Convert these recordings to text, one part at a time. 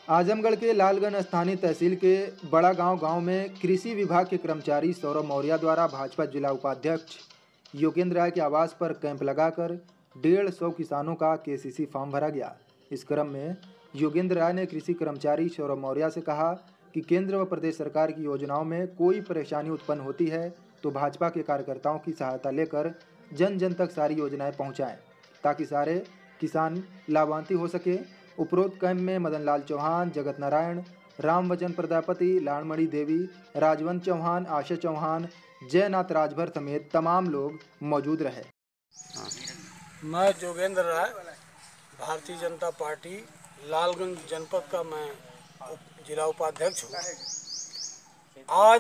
आजमगढ़ के लालगंज स्थानीय तहसील के बड़ा गांव में कृषि विभाग के कर्मचारी सौरभ मौर्य द्वारा भाजपा जिला उपाध्यक्ष योगेंद्र राय के आवास पर कैंप लगाकर 150 किसानों का केसीसी फॉर्म भरा गया। इस क्रम में योगेंद्र राय ने कृषि कर्मचारी सौरभ मौर्य से कहा कि केंद्र व प्रदेश सरकार की योजनाओं में कोई परेशानी उत्पन्न होती है तो भाजपा के कार्यकर्ताओं की सहायता लेकर जन जन तक सारी योजनाएं पहुंचाएं ताकि सारे किसान लाभान्वित हो सके। उपरोक्त कैंप में मदन लाल चौहान, जगत नारायण, राम वचन प्रजापति, लालमणि देवी, राजवंत चौहान, आशा चौहान, जयनाथ राजभर समेत तमाम लोग मौजूद रहे। मैं जोगेंद्र राय, भारतीय जनता पार्टी लालगंज जनपद का मैं जिला उपाध्यक्ष हूँ। आज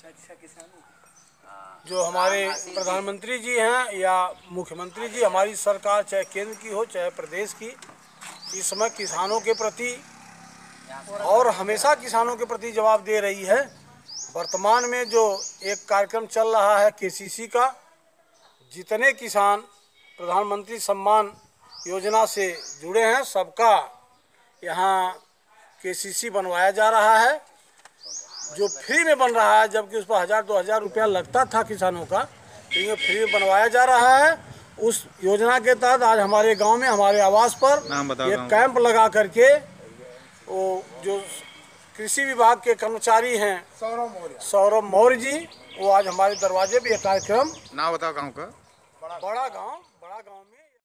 जो हमारे प्रधानमंत्री जी हैं या मुख्यमंत्री जी, हमारी सरकार चाहे केंद्र की हो चाहे प्रदेश की, इस समय किसानों के प्रति और हमेशा किसानों के प्रति जवाब दे रही है। वर्तमान में जो एक कार्यक्रम चल रहा है केसीसी का, जितने किसान प्रधानमंत्री सम्मान योजना से जुड़े हैं सबका यहाँ केसीसी बनवाया जा रहा है, जो फ्री में बन रहा है, जबकि उस पर 1000-2000 रुपया लगता था किसानों का, तो ये फ्री में बनवाया जा रहा है। उस योजना के तहत आज हमारे गांव में हमारे आवास पर एक कैंप लगा करके वो जो कृषि विभाग के कर्मचारी हैं सौरभ मौर्य जी, वो आज हमारे दरवाजे पे ये कार्यक्रम ना बताओ गाँव का बड़ा गांव में